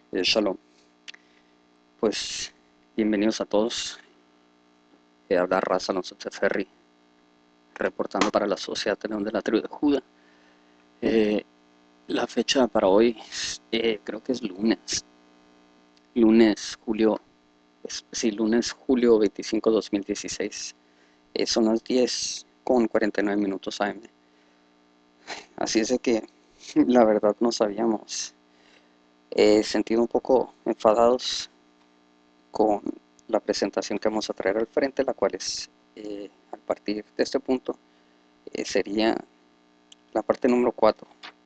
Shalom. Pues bienvenidos a todos. Habla Raza Alonso Teferri, reportando para la Sociedad Tenón de la Tribu de Judá. Eh, la fecha para hoy creo que es lunes julio, lunes julio 25 2016. Son las 10:49 AM. Así es de que la verdad nos habíamos sentido un poco enfadados con la presentación que vamos a traer al frente, la cual es, a partir de este punto, sería la parte número 4.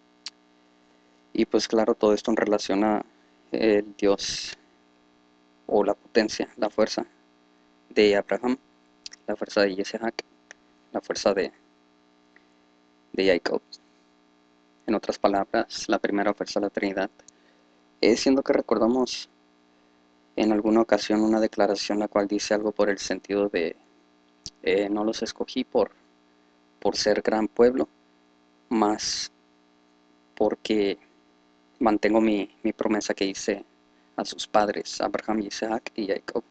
Y pues claro, todo esto en relación a el Dios o la potencia, la fuerza de Abraham, la fuerza de Isaac, la fuerza de Jacob. En otras palabras, la primera fuerza de la Trinidad. Siendo que recordamos en alguna ocasión una declaración la cual dice algo por el sentido de no los escogí por ser gran pueblo, más porque mantengo mi promesa que hice a sus padres, Abraham, Isaac y Jacob.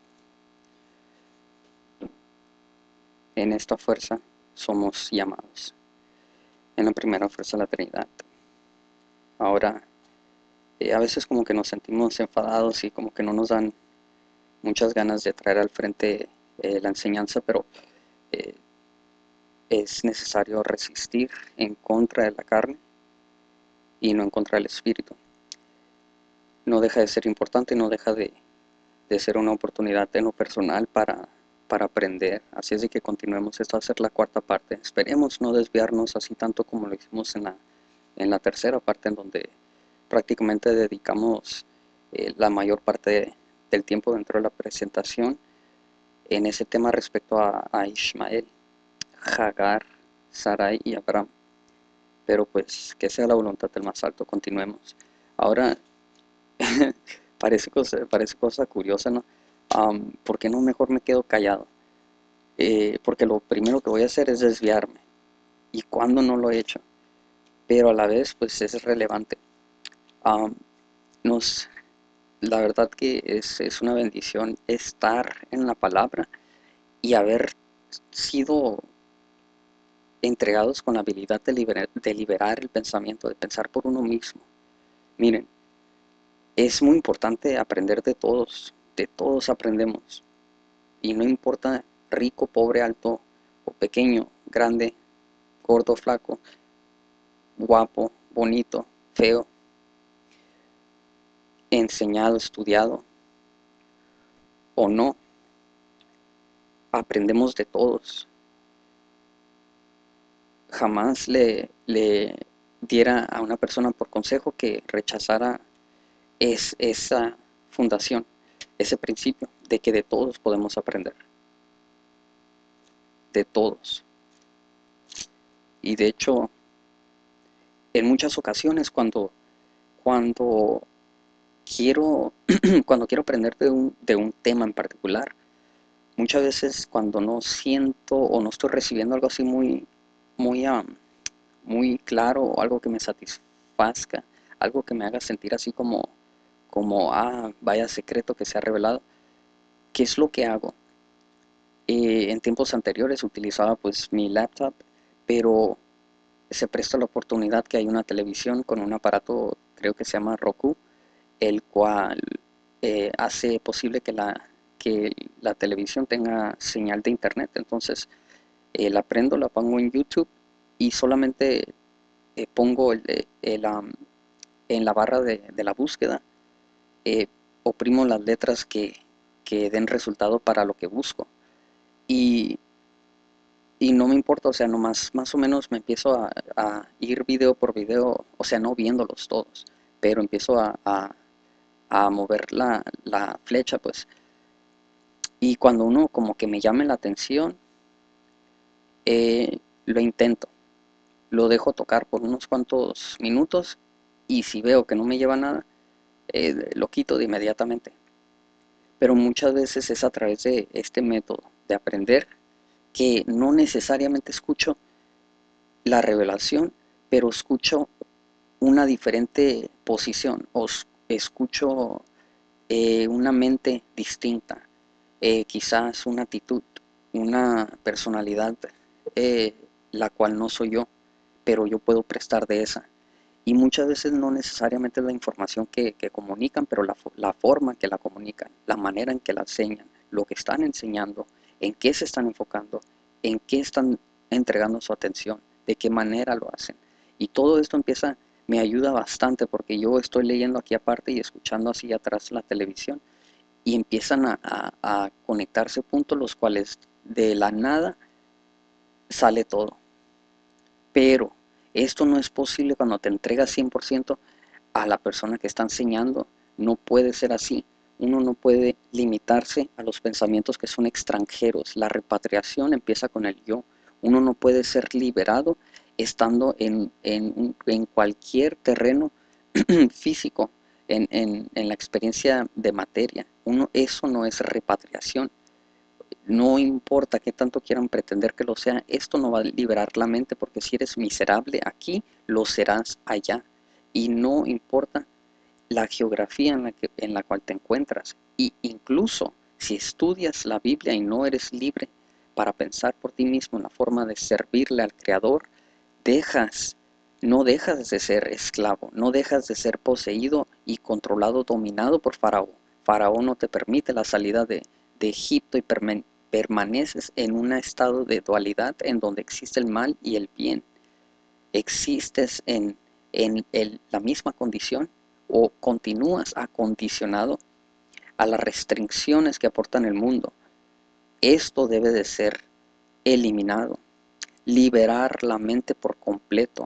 En esta fuerza somos llamados, en la primera fuerza de la Trinidad. Ahora, a veces como que nos sentimos enfadados y como que no nos dan muchas ganas de traer al frente la enseñanza, pero eh, es necesario resistir en contra de la carne y no en contra del espíritu. No deja de ser importante, no deja de ser una oportunidad en lo personal para aprender. Así es de que continuemos. Esta va a ser la cuarta parte. Esperemos no desviarnos así tanto como lo hicimos en la tercera parte, en donde prácticamente dedicamos la mayor parte del tiempo dentro de la presentación en ese tema respecto a Ismael, Hagar, Sarai y Abraham. Pero pues que sea la voluntad del más alto. Continuemos. Ahora, parece cosa curiosa, ¿no? ¿Por qué no mejor me quedo callado? Porque lo primero que voy a hacer es desviarme. ¿Y cuando no lo he hecho? Pero a la vez, pues es relevante. Um, nos, la verdad que es una bendición estar en la palabra y haber sido entregados con la habilidad de liberar el pensamiento, de pensar por uno mismo. Miren, es muy importante aprender de todos aprendemos. Y no importa rico, pobre, alto o pequeño, grande, gordo, flaco, guapo, bonito, feo, enseñado, estudiado o no, aprendemos de todos. Jamás le diera a una persona por consejo que rechazara esa fundación, ese principio de que de todos podemos aprender, de todos. Y de hecho, en muchas ocasiones cuando quiero, cuando quiero aprender de un tema en particular, muchas veces cuando no siento o no estoy recibiendo algo así muy, muy claro o algo que me satisfazca, algo que me haga sentir así vaya secreto que se ha revelado, ¿qué es lo que hago? En tiempos anteriores utilizaba pues mi laptop, pero se presta la oportunidad que hay una televisión con un aparato, creo que se llama Roku, el cual hace posible que la televisión tenga señal de internet. Entonces la prendo, la pongo en YouTube y solamente pongo en la barra de la búsqueda, eh, oprimo las letras que den resultado para lo que busco. Y, y no me importa, o sea, nomás más o menos me empiezo a ir video por video, o sea, no viéndolos todos, pero empiezo a mover la flecha, pues. Y cuando uno como que me llame la atención, lo intento, lo dejo tocar por unos cuantos minutos y si veo que no me lleva nada, lo quito de inmediatamente. Pero muchas veces es a través de este método de aprender que no necesariamente escucho la revelación, pero escucho una diferente posición o escucho una mente distinta, quizás una actitud, una personalidad, eh, la cual no soy yo, pero yo puedo prestar de esa. Y muchas veces no necesariamente es la información que comunican, pero la forma en que la comunican, la manera en que la enseñan, lo que están enseñando, en qué se están enfocando, en qué están entregando su atención, de qué manera lo hacen. Y todo esto me ayuda bastante porque yo estoy leyendo aquí aparte y escuchando así atrás la televisión y empiezan a conectarse puntos los cuales de la nada sale todo. Pero esto no es posible cuando te entregas 100% a la persona que está enseñando. No puede ser así. Uno no puede limitarse a los pensamientos que son extranjeros. La repatriación empieza con el yo. Uno no puede ser liberado estando en cualquier terreno físico, en la experiencia de materia. Eso no es repatriación. No importa qué tanto quieran pretender que lo sea, esto no va a liberar la mente porque si eres miserable aquí, lo serás allá. Y no importa la geografía en la cual te encuentras. Y incluso si estudias la Biblia y no eres libre para pensar por ti mismo en la forma de servirle al Creador, dejas, no dejas de ser esclavo, no dejas de ser poseído y controlado, dominado por Faraón. Faraón no te permite la salida de Egipto y permaneces en un estado de dualidad en donde existe el mal y el bien. Existes en la misma condición o continúas acondicionado a las restricciones que aportan el mundo. Esto debe de ser eliminado, liberar la mente por completo.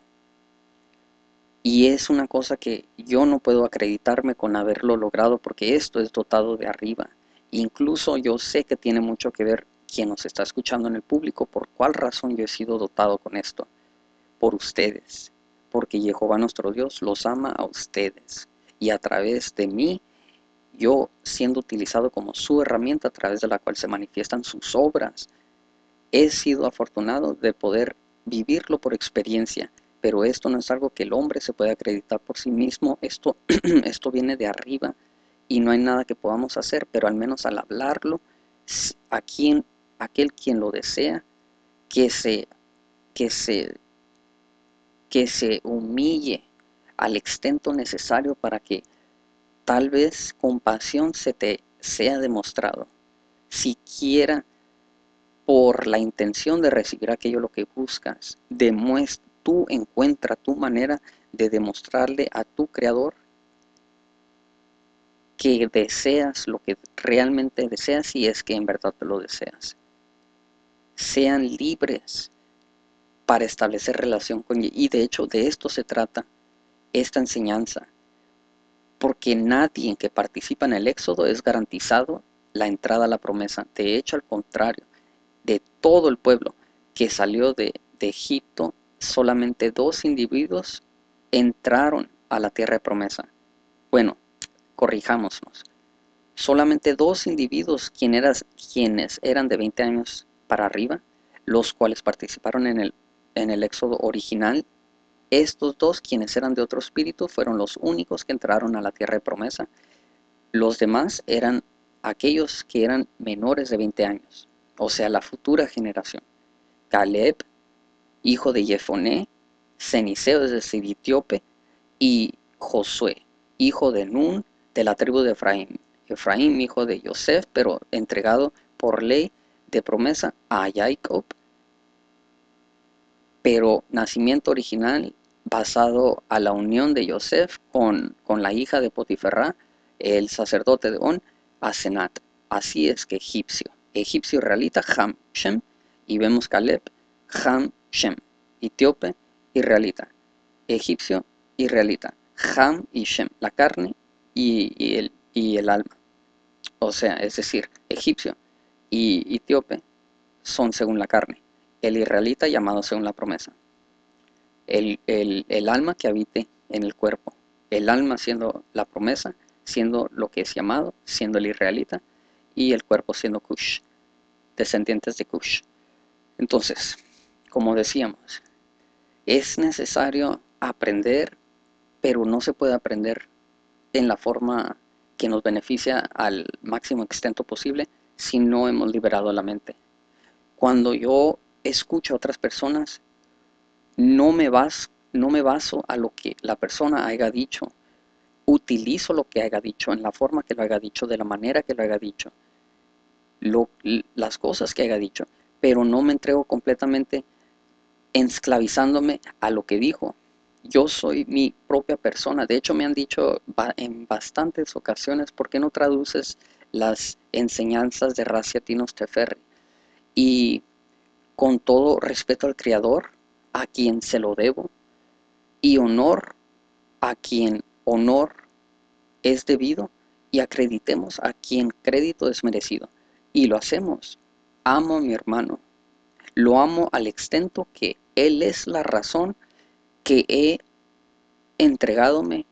Y es una cosa que yo no puedo acreditarme con haberlo logrado porque esto es dotado de arriba. Incluso yo sé que tiene mucho que ver quien nos está escuchando en el público, por cuál razón yo he sido dotado con esto. Por ustedes, porque Jehová nuestro Dios los ama a ustedes. Y a través de mí, yo siendo utilizado como su herramienta a través de la cual se manifiestan sus obras, he sido afortunado de poder vivirlo por experiencia, pero esto no es algo que el hombre se pueda acreditar por sí mismo, esto, esto viene de arriba y no hay nada que podamos hacer, pero al menos al hablarlo, a aquel quien lo desea, que se, que se, que se humille al extento necesario para que tal vez compasión se te sea demostrado, siquiera por la intención de recibir aquello lo que buscas. Tú encuentra tu manera de demostrarle a tu creador que deseas lo que realmente deseas y es que en verdad te lo deseas. Sean libres para establecer relación con él. Y de hecho de esto se trata esta enseñanza. Porque nadie que participa en el éxodo es garantizado la entrada a la promesa. De hecho, al contrario, de todo el pueblo que salió de Egipto, solamente 2 individuos entraron a la tierra de promesa. Bueno, corrijámonos. Solamente 2 individuos quienes eran de 20 años para arriba, los cuales participaron en el éxodo original. Estos 2, quienes eran de otro espíritu, fueron los únicos que entraron a la tierra de promesa. Los demás eran aquellos que eran menores de 20 años, o sea, la futura generación. Caleb, hijo de Jefoné, Ceniseo, es decir, etíope, y Josué, hijo de Nun, de la tribu de Efraín. Efraín, hijo de Yosef, pero entregado por ley de promesa a Jacob, pero nacimiento original basado a la unión de Yosef con la hija de Potiferra, el sacerdote de On, Asenat. Así es que egipcio israelita, Ham, Shem, y vemos Caleb, Ham, Shem, etíope, israelita, egipcio, israelita, Ham y Shem, la carne y el alma. O sea, es decir, egipcio y etíope son según la carne, el israelita llamado según la promesa. El alma que habite en el cuerpo, el alma siendo la promesa, siendo lo que es llamado, siendo el israelita, y el cuerpo siendo Cush, descendientes de Cush. Entonces, como decíamos, es necesario aprender, pero no se puede aprender en la forma que nos beneficia al máximo extent posible si no hemos liberado la mente. Cuando yo escucho a otras personas, no me baso a lo que la persona haya dicho, utilizo lo que haya dicho en la forma que lo haya dicho, de la manera que lo haya dicho, las cosas que haya dicho, pero no me entrego completamente esclavizándome a lo que dijo. Yo soy mi propia persona. De hecho, me han dicho en bastantes ocasiones, ¿por qué no traduces las enseñanzas de Raciatinos Teferri? Y con todo respeto al Creador, a quien se lo debo, y honor a quien honor es debido, y acreditemos a quien crédito es merecido. Y lo hacemos. Amo a mi hermano. Lo amo al extento que él es la razón que he entregadome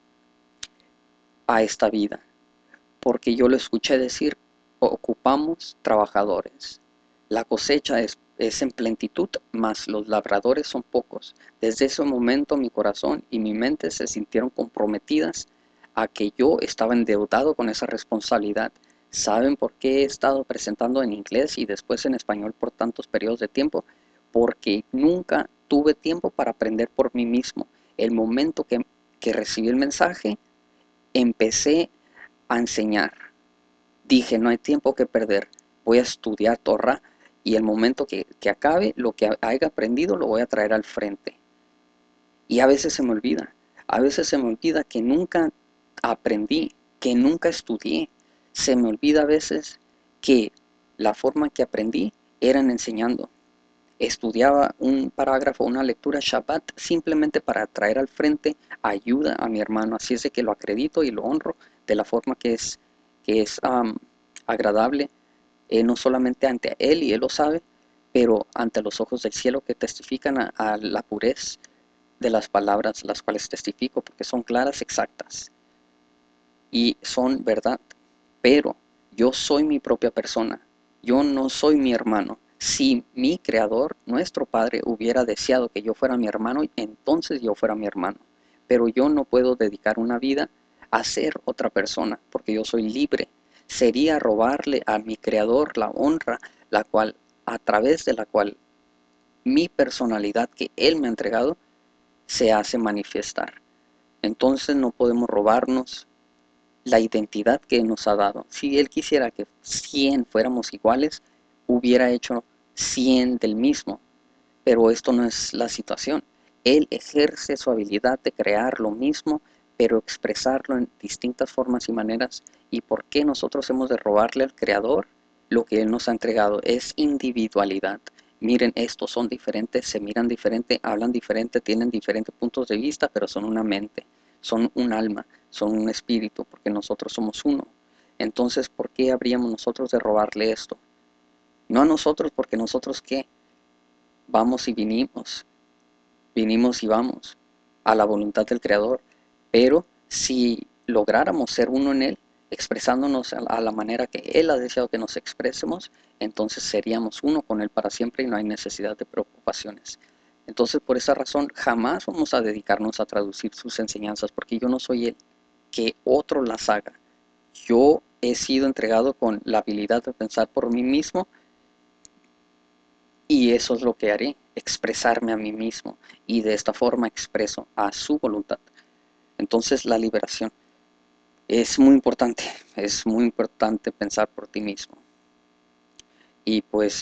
a esta vida. Porque yo lo escuché decir, ocupamos trabajadores. La cosecha es en plenitud, mas los labradores son pocos. Desde ese momento mi corazón y mi mente se sintieron comprometidas a que yo estaba endeudado con esa responsabilidad. ¿Saben por qué he estado presentando en inglés y después en español por tantos periodos de tiempo? Porque nunca tuve tiempo para aprender por mí mismo. El momento que recibí el mensaje, empecé a enseñar. Dije, no hay tiempo que perder, voy a estudiar Torah y el momento que acabe, lo que haya aprendido lo voy a traer al frente. Y a veces se me olvida que nunca aprendí, que nunca estudié. Se me olvida a veces que la forma que aprendí era enseñando. Estudiaba un parágrafo, una lectura Shabbat, simplemente para traer al frente ayuda a mi hermano. Así es de que lo acredito y lo honro de la forma que es agradable, no solamente ante él, y él lo sabe, pero ante los ojos del cielo que testifican a la pureza de las palabras las cuales testifico, porque son claras, exactas y son verdad. Pero yo soy mi propia persona, yo no soy mi hermano. Si mi creador, nuestro Padre, hubiera deseado que yo fuera mi hermano, entonces yo fuera mi hermano. Pero yo no puedo dedicar una vida a ser otra persona, porque yo soy libre. Sería robarle a mi creador la honra, la cual, a través de la cual mi personalidad que él me ha entregado se hace manifestar. Entonces no podemos robarnos la identidad que nos ha dado. Si él quisiera que 100 fuéramos iguales, hubiera hecho 100 del mismo, pero esto no es la situación. Él ejerce su habilidad de crear lo mismo, pero expresarlo en distintas formas y maneras. ¿Y por qué nosotros hemos de robarle al Creador lo que Él nos ha entregado? Es individualidad. Miren, estos son diferentes, se miran diferente, hablan diferente, tienen diferentes puntos de vista, pero son una mente, son un alma, son un espíritu, porque nosotros somos uno. Entonces, ¿por qué habríamos nosotros de robarle esto? No a nosotros, porque nosotros qué, vamos y vinimos y vamos a la voluntad del Creador, pero si lográramos ser uno en Él, expresándonos a la manera que Él ha deseado que nos expresemos, entonces seríamos uno con Él para siempre y no hay necesidad de preocupaciones. Entonces, por esa razón, jamás vamos a dedicarnos a traducir sus enseñanzas, porque yo no soy Él, que otro las haga. Yo he sido entregado con la habilidad de pensar por mí mismo, y eso es lo que haré, expresarme a mí mismo, y de esta forma expreso a su voluntad. Entonces la liberación es muy importante pensar por ti mismo. Y pues,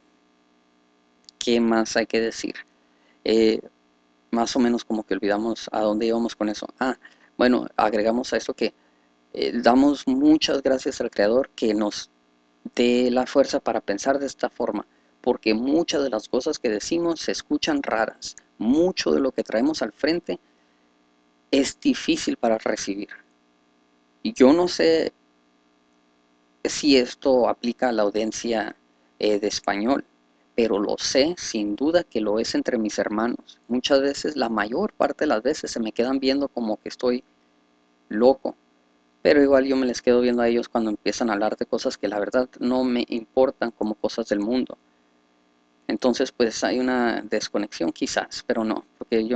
¿qué más hay que decir? Eh, Más o menos como que olvidamos a dónde íbamos con eso. Bueno, agregamos a eso que damos muchas gracias al Creador que nos dé la fuerza para pensar de esta forma, porque muchas de las cosas que decimos se escuchan raras. Mucho de lo que traemos al frente es difícil para recibir. Y yo no sé si esto aplica a la audiencia de español, pero lo sé sin duda que lo es entre mis hermanos. Muchas veces, la mayor parte de las veces, se me quedan viendo como que estoy loco, pero igual yo me les quedo viendo a ellos cuando empiezan a hablar de cosas que la verdad no me importan como cosas del mundo. Entonces pues hay una desconexión quizás, pero no, porque yo no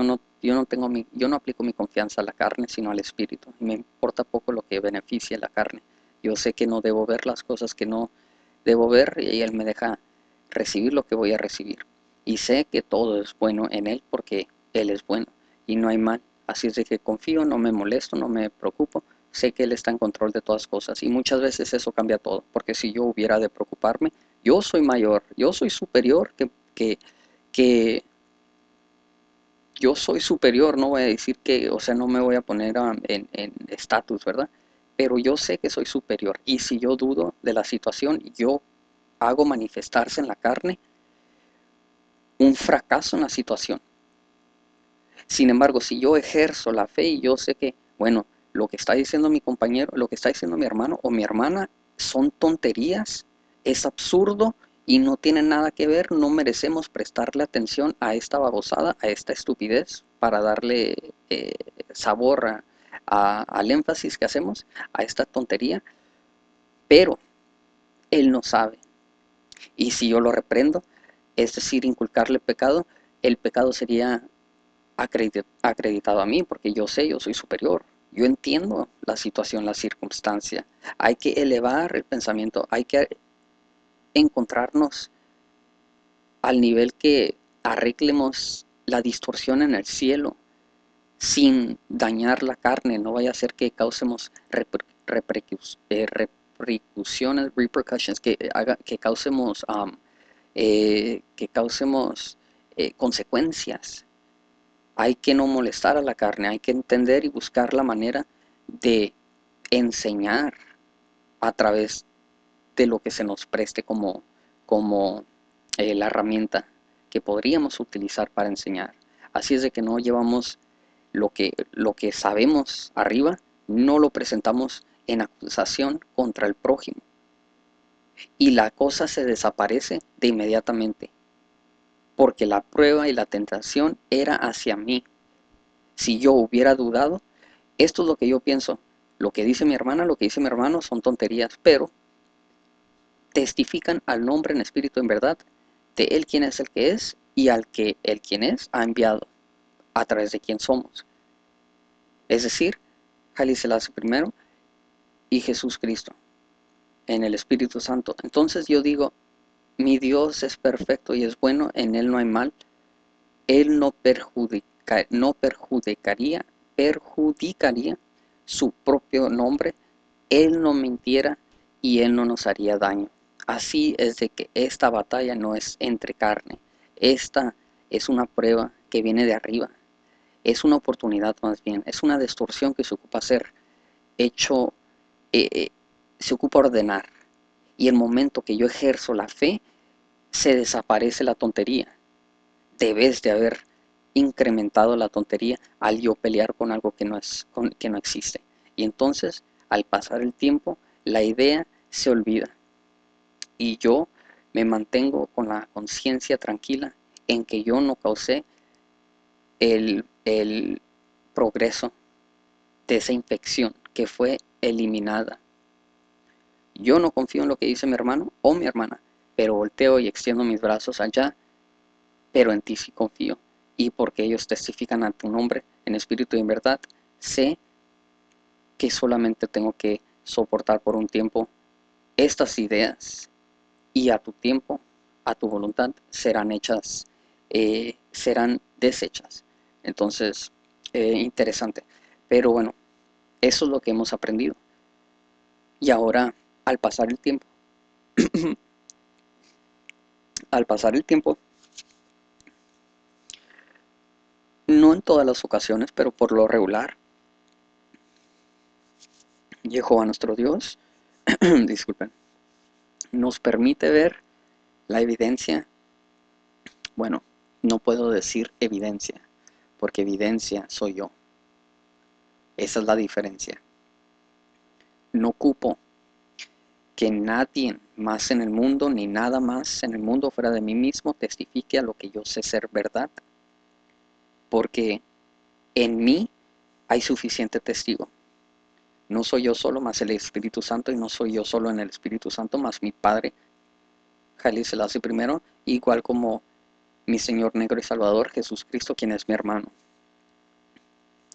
yo no aplico mi confianza a la carne, sino al espíritu. Me importa poco lo que beneficie la carne. Yo sé que no debo ver las cosas que no debo ver y Él me deja recibir lo que voy a recibir. Y sé que todo es bueno en Él porque Él es bueno y no hay mal. Así es de que confío, no me molesto, no me preocupo. Sé que Él está en control de todas cosas y muchas veces eso cambia todo. Porque si yo hubiera de preocuparme, yo soy mayor, yo soy superior que yo soy superior, no voy a decir que, o sea, no me voy a poner en estatus, ¿verdad? Pero yo sé que soy superior y si yo dudo de la situación, yo hago manifestarse en la carne un fracaso en la situación. Sin embargo, si yo ejerzo la fe y yo sé que, bueno, lo que está diciendo mi compañero, lo que está diciendo mi hermano o mi hermana son tonterías, es absurdo y no tiene nada que ver, no merecemos prestarle atención a esta babosada, a esta estupidez, para darle sabor al énfasis que hacemos, a esta tontería, pero él no sabe. Y si yo lo reprendo, es decir, inculcarle pecado, el pecado sería acreditado a mí, porque yo sé, yo soy superior, yo entiendo la situación, la circunstancia. Hay que elevar el pensamiento, hay que encontrarnos al nivel que arreglemos la distorsión en el cielo sin dañar la carne, no vaya a ser que causemos repercusiones, que causemos, consecuencias. Hay que no molestar a la carne, hay que entender y buscar la manera de enseñar a través de lo que se nos preste como la herramienta que podríamos utilizar para enseñar. Así es de que no llevamos lo que sabemos arriba, no lo presentamos en acusación contra el prójimo. Y la cosa se desaparece de inmediatamente, porque la prueba y la tentación era hacia mí. Si yo hubiera dudado, esto es lo que yo pienso. Lo que dice mi hermana, lo que dice mi hermano son tonterías, pero testifican al nombre en espíritu en verdad de Él quien es el que es y al que el quien es ha enviado a través de quien somos. Es decir, Haile Selassie primero y Jesús Cristo en el Espíritu Santo. Entonces yo digo, mi Dios es perfecto y es bueno, en Él no hay mal. Él no perjudicaría su propio nombre, Él no mintiera y Él no nos haría daño. Así es de que esta batalla no es entre carne, esta es una prueba que viene de arriba, es una oportunidad más bien, es una distorsión que se ocupa hacer, hecho, eh, eh, se ocupa ordenar. Y el momento que yo ejerzo la fe, se desaparece la tontería. Debes de haber incrementado la tontería al yo pelear con algo que no existe. Y entonces, al pasar el tiempo, la idea se olvida. Y yo me mantengo con la conciencia tranquila en que yo no causé el progreso de esa infección que fue eliminada. Yo no confío en lo que dice mi hermano o mi hermana, pero volteo y extiendo mis brazos allá, pero en ti sí confío. Y porque ellos testifican a tu nombre en espíritu y en verdad, sé que solamente tengo que soportar por un tiempo estas ideas y a tu tiempo, a tu voluntad, serán deshechas. Entonces, interesante. Pero bueno, eso es lo que hemos aprendido. Y ahora, al pasar el tiempo, al pasar el tiempo, no en todas las ocasiones, pero por lo regular, Jehová nuestro Dios, disculpen, nos permite ver la evidencia. Bueno, no puedo decir evidencia, porque evidencia soy yo. Esa es la diferencia. No ocupo que nadie más en el mundo, ni nada más en el mundo fuera de mí mismo, testifique a lo que yo sé ser verdad, porque en mí hay suficiente testigo. No soy yo solo, más el Espíritu Santo, y no soy yo solo en el Espíritu Santo, más mi Padre, Haile Selassie primero, igual como mi Señor negro y Salvador, Jesucristo, quien es mi hermano.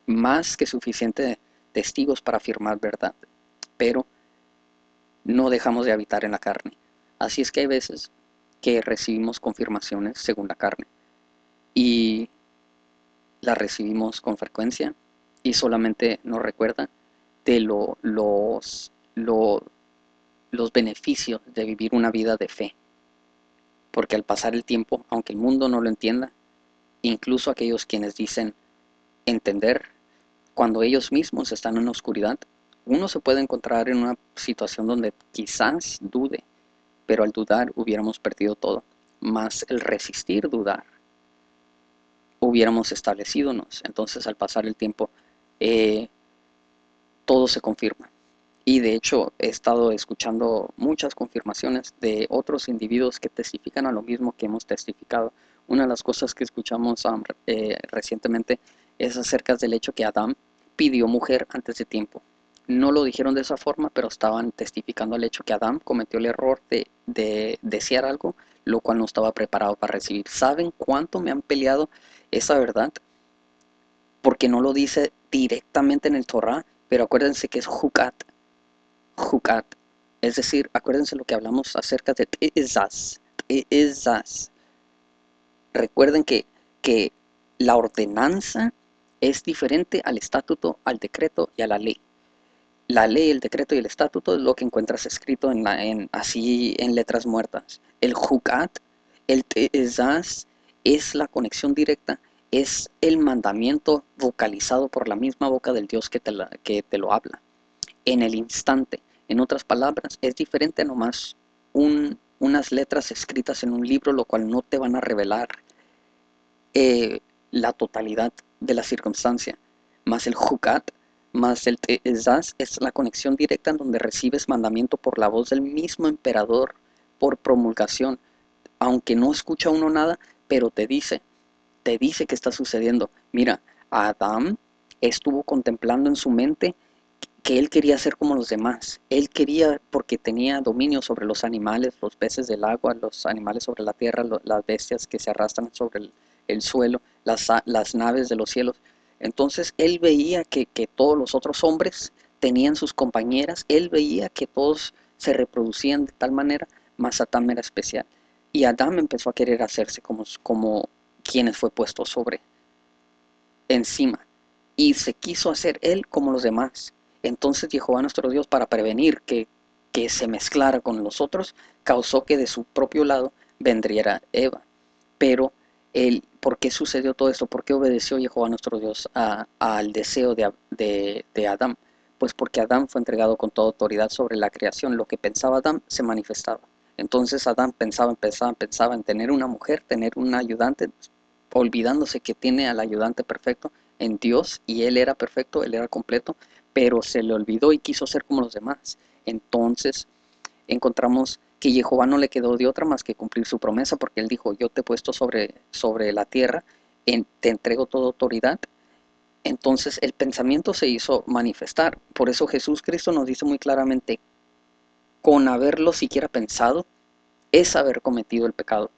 más que suficiente testigos para afirmar verdad, pero no dejamos de habitar en la carne. Así es que hay veces que recibimos confirmaciones según la carne y las recibimos con frecuencia y solamente nos recuerda de los beneficios de vivir una vida de fe. Porque al pasar el tiempo, aunque el mundo no lo entienda, incluso aquellos quienes dicen entender, cuando ellos mismos están en la oscuridad, uno se puede encontrar en una situación donde quizás dude, pero al dudar hubiéramos perdido todo. Más el resistir dudar, hubiéramos establecidonos. Entonces al pasar el tiempo, eh, todo se confirma. Y de hecho he estado escuchando muchas confirmaciones de otros individuos que testifican a lo mismo que hemos testificado. Una de las cosas que escuchamos recientemente es acerca del hecho que Adán pidió mujer antes de tiempo. No lo dijeron de esa forma, pero estaban testificando al hecho que Adán cometió el error de desear algo, lo cual no estaba preparado para recibir. ¿Saben cuánto me han peleado esa verdad? Porque no lo dice directamente en el Torah, pero acuérdense que es Jucat. Jucat. Es decir, acuérdense lo que hablamos acerca de Te'ezaz. Te'ezaz. Recuerden que la ordenanza es diferente al estatuto, al decreto y a la ley. La ley, el decreto y el estatuto es lo que encuentras escrito así en letras muertas. El Jucat, el Te'ezaz, es la conexión directa, es el mandamiento vocalizado por la misma boca del Dios que te lo habla en el instante. En otras palabras, es diferente a nomás unas letras escritas en un libro, lo cual no te van a revelar eh, la totalidad de la circunstancia. Más el Jucat, más el Te'ezaz, es la conexión directa en donde recibes mandamiento por la voz del mismo emperador, por promulgación. Aunque no escucha uno nada, pero te dice que está sucediendo. Mira, Adán estuvo contemplando en su mente que él quería ser como los demás. Él quería, porque tenía dominio sobre los animales, los peces del agua, los animales sobre la tierra, las bestias que se arrastran sobre el suelo, las naves de los cielos. Entonces él veía que todos los otros hombres tenían sus compañeras, él veía que todos se reproducían de tal manera, mas Adán era especial. Y Adán empezó a querer hacerse como quienes fue puesto sobre, encima, y se quiso hacer él como los demás. Entonces Jehová nuestro Dios, para prevenir que se mezclara con los otros, causó que de su propio lado vendría Eva. Pero ¿por qué sucedió todo esto? ¿Por qué obedeció Jehová nuestro Dios al deseo de Adán? Pues porque Adán fue entregado con toda autoridad sobre la creación. Lo que pensaba Adán se manifestaba. Entonces Adán pensaba en tener una mujer, tener un ayudante, olvidándose que tiene al ayudante perfecto en Dios, y él era perfecto, él era completo, pero se le olvidó y quiso ser como los demás. Entonces encontramos que Jehová no le quedó de otra más que cumplir su promesa, porque él dijo: yo te he puesto sobre la tierra, te entrego toda autoridad. Entonces el pensamiento se hizo manifestar. Por eso Jesús Cristo nos dice muy claramente: con haberlo siquiera pensado es haber cometido el pecado.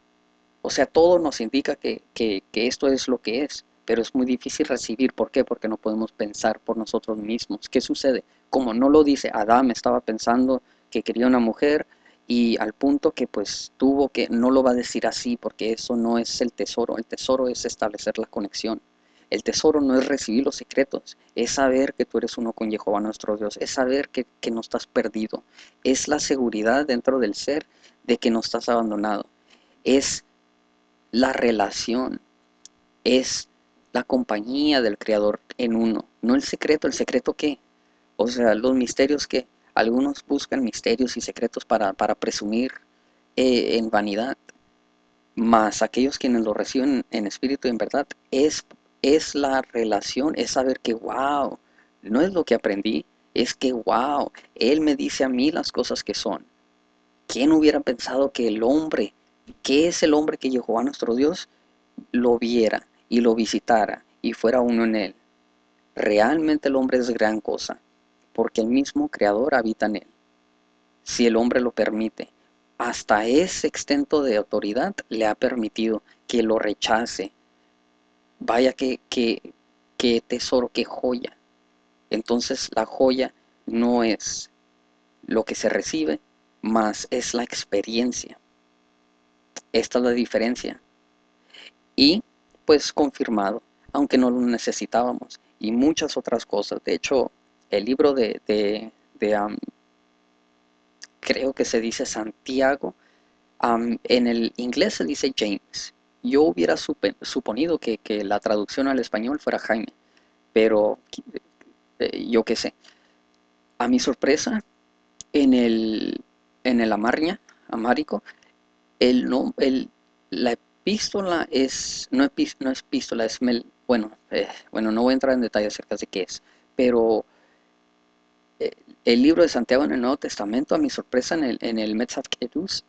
O sea, todo nos indica que esto es lo que es, pero es muy difícil recibir. ¿Por qué? Porque no podemos pensar por nosotros mismos. ¿Qué sucede? Como no lo dice, Adán estaba pensando que quería una mujer, y al punto que pues no lo va a decir así, porque eso no es el tesoro es establecer la conexión. El tesoro no es recibir los secretos, es saber que tú eres uno con Jehová nuestro Dios, es saber que no estás perdido, es la seguridad dentro del ser de que no estás abandonado, es la relación, es la compañía del Creador en uno, no el secreto qué, o sea, los misterios que algunos buscan misterios y secretos para presumir en vanidad, mas aquellos quienes lo reciben en espíritu y en verdad, es la relación, es saber que wow, no es lo que aprendí, es que wow, Él me dice a mí las cosas que son. ¿Quién hubiera pensado que el hombre, que es el hombre que Jehová nuestro Dios, lo viera y lo visitara y fuera uno en él? Realmente el hombre es gran cosa, porque el mismo Creador habita en él, si el hombre lo permite. Hasta ese extento de autoridad le ha permitido que lo rechace. Vaya que qué tesoro, qué joya. Entonces la joya no es lo que se recibe, más es la experiencia. Esta es la diferencia. Y pues confirmado, aunque no lo necesitábamos. Y muchas otras cosas. De hecho, el libro creo que se dice Santiago, en el inglés se dice James. Yo hubiera suponido que la traducción al español fuera Jaime, pero yo qué sé. A mi sorpresa, en el amárico, no, la epístola no es epístola, bueno, no voy a entrar en detalle acerca de qué es, pero eh, el libro de Santiago en el Nuevo Testamento, a mi sorpresa, en el Metzat Kedus,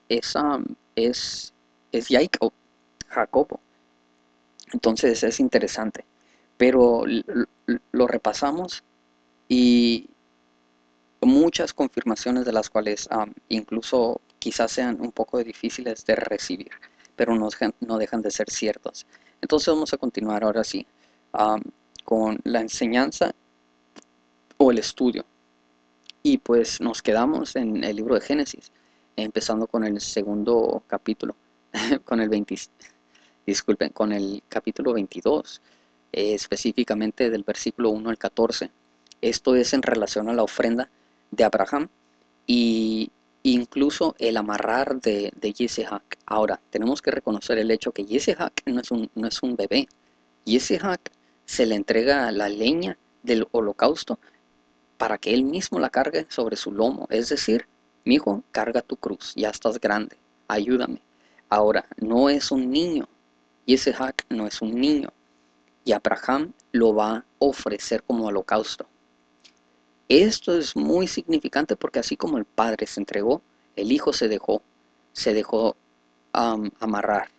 es Jacobo. Entonces es interesante, pero lo repasamos y muchas confirmaciones de las cuales incluso quizás sean un poco difíciles de recibir, pero no dejan de ser ciertas. Entonces vamos a continuar ahora sí am, con la enseñanza o el estudio. Y pues nos quedamos en el libro de Génesis, empezando con el segundo capítulo, con el 20, disculpen, con el capítulo 22, específicamente del versículo 1 al 14. Esto es en relación a la ofrenda de Abraham y incluso el amarrar de Yitzhak. Ahora, tenemos que reconocer el hecho que Yitzhak no es un bebé. Yitzhak se le entrega la leña del holocausto para que él mismo la cargue sobre su lomo. Es decir, mi hijo, carga tu cruz, ya estás grande, ayúdame. Ahora, no es un niño, Yitzhak no es un niño, y Abraham lo va a ofrecer como holocausto. Esto es muy significante porque así como el padre se entregó, el hijo se dejó amarrar.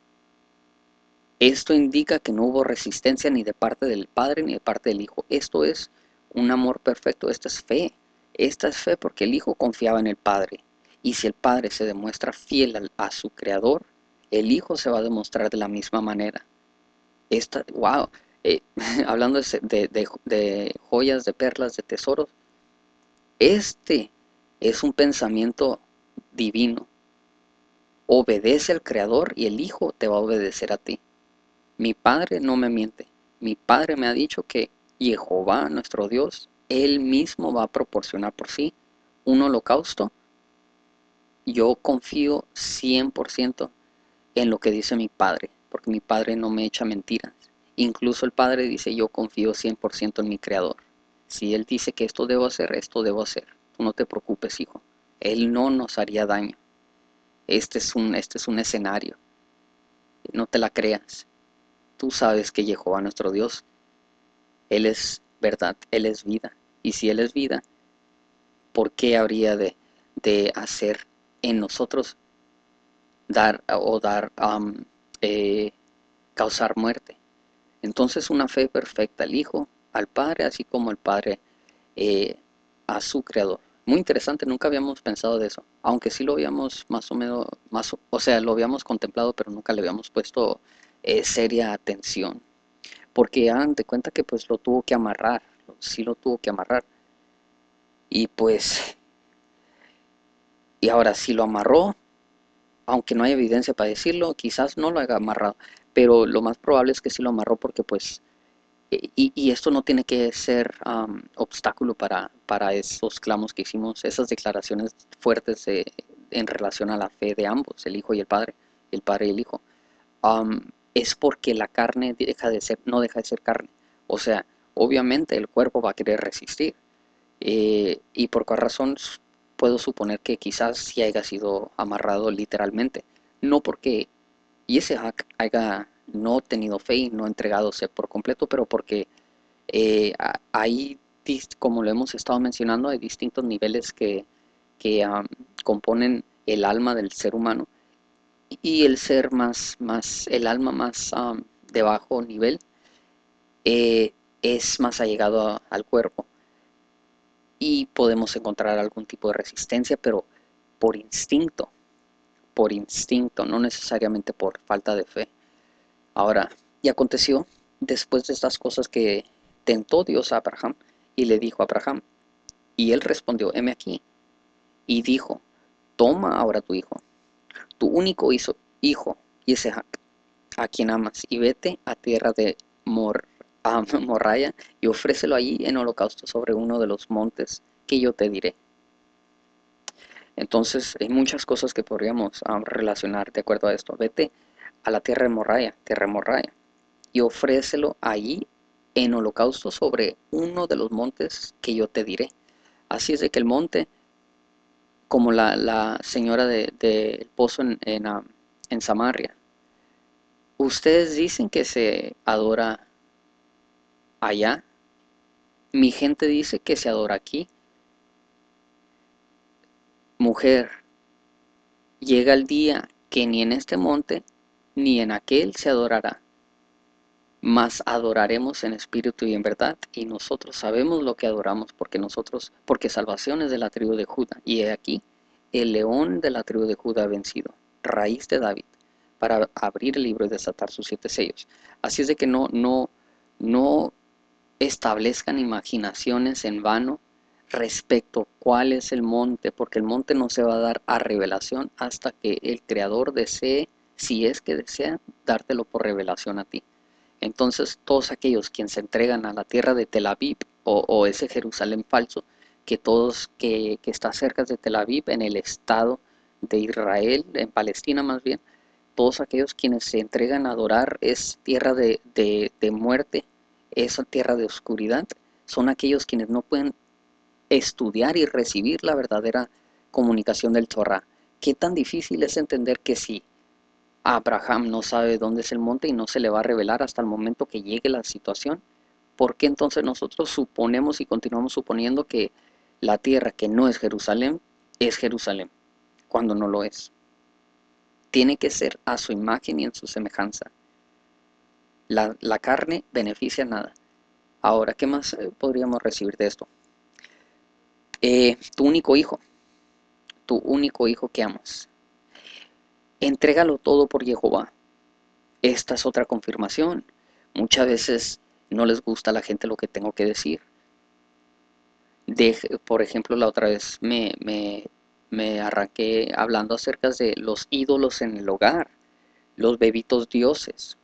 Esto indica que no hubo resistencia ni de parte del padre ni de parte del hijo. Esto es un amor perfecto, esta es fe. Esta es fe porque el hijo confiaba en el padre. Y si el padre se demuestra fiel a su creador, el hijo se va a demostrar de la misma manera. Wow, eh, hablando de joyas, de perlas, de tesoros, este es un pensamiento divino. Obedece al creador y el hijo te va a obedecer a ti. Mi padre no me miente. Mi padre me ha dicho que Jehová, nuestro Dios, él mismo va a proporcionar por sí un holocausto. Yo confío 100% en lo que dice mi padre, porque mi padre no me echa mentiras. Incluso el padre dice, yo confío 100% en mi creador. Si él dice que esto debo hacer. Tú no te preocupes, hijo. Él no nos haría daño. Este es un escenario. No te la creas. Tú sabes que Jehová, nuestro Dios, Él es verdad, Él es vida. Y si Él es vida, ¿por qué habría de hacer en nosotros eh, causar muerte? Entonces una fe perfecta al Hijo, al Padre, así como el Padre eh, a su Creador. Muy interesante, nunca habíamos pensado de eso, aunque sí lo habíamos más o menos, o sea, lo habíamos contemplado, pero nunca le habíamos puesto seria atención, porque hagan de cuenta que pues lo tuvo que amarrar, sí lo tuvo que amarrar, y pues, y ahora si lo amarró, aunque no hay evidencia para decirlo, quizás no lo haya amarrado, pero lo más probable es que sí lo amarró porque pues y esto no tiene que ser obstáculo para esos clamos que hicimos, esas declaraciones fuertes en relación a la fe de ambos, el padre y el hijo. Es porque la carne no deja de ser carne. O sea, obviamente el cuerpo va a querer resistir. Y por qué razón puedo suponer que quizás sí haya sido amarrado literalmente. No porque Isaac haya no tenido fe y no entregadose por completo, pero porque ahí, como lo hemos estado mencionando, hay distintos niveles que componen el alma del ser humano y el ser el alma más de bajo nivel eh, es más allegado al cuerpo y podemos encontrar algún tipo de resistencia, pero por instinto, no necesariamente por falta de fe. Ahora, y aconteció después de estas cosas que tentó Dios a Abraham y le dijo a Abraham, y él respondió, heme aquí, y dijo, toma ahora tu hijo, tu único hijo, Isaac, a quien amas, y vete a tierra de Morraya y ofrécelo allí en holocausto sobre uno de los montes que yo te diré. Entonces, hay muchas cosas que podríamos relacionar de acuerdo a esto. Vete a la tierra de Morraya, y ofrécelo allí en holocausto sobre uno de los montes que yo te diré. Así es de que el monte, como la señora del pozo en Samaria, ustedes dicen que se adora allá, mi gente dice que se adora aquí. Mujer, llega el día que ni en este monte ni en aquel se adorará, mas adoraremos en espíritu y en verdad, y nosotros sabemos lo que adoramos, porque salvación es de la tribu de Judá, y he aquí, el león de la tribu de Judá ha vencido, raíz de David, para abrir el libro y desatar sus 7 sellos. Así es de que no establezcan imaginaciones en vano respecto cuál es el monte, porque el monte no se va a dar a revelación hasta que el Creador desee, si es que desea, dártelo por revelación a ti. Entonces, todos aquellos quienes se entregan a la tierra de Tel Aviv o ese Jerusalén falso, que está cerca de Tel Aviv, en el estado de Israel, en Palestina más bien, todos aquellos quienes se entregan a adorar es tierra de muerte, es tierra de oscuridad, son aquellos quienes no pueden estudiar y recibir la verdadera comunicación del Torah. ¿Qué tan difícil es entender que si Abraham no sabe dónde es el monte y no se le va a revelar hasta el momento que llegue la situación? ¿Por qué entonces nosotros suponemos y continuamos suponiendo que la tierra que no es Jerusalén, cuando no lo es? Tiene que ser a su imagen y en su semejanza. La carne beneficia nada. Ahora, ¿qué más podríamos recibir de esto? Tu único hijo que amas. Entrégalo todo por Jehová. Esta es otra confirmación. Muchas veces no les gusta a la gente lo que tengo que decir. Por ejemplo, la otra vez me arranqué hablando acerca de los ídolos en el hogar, los bebitos dioses.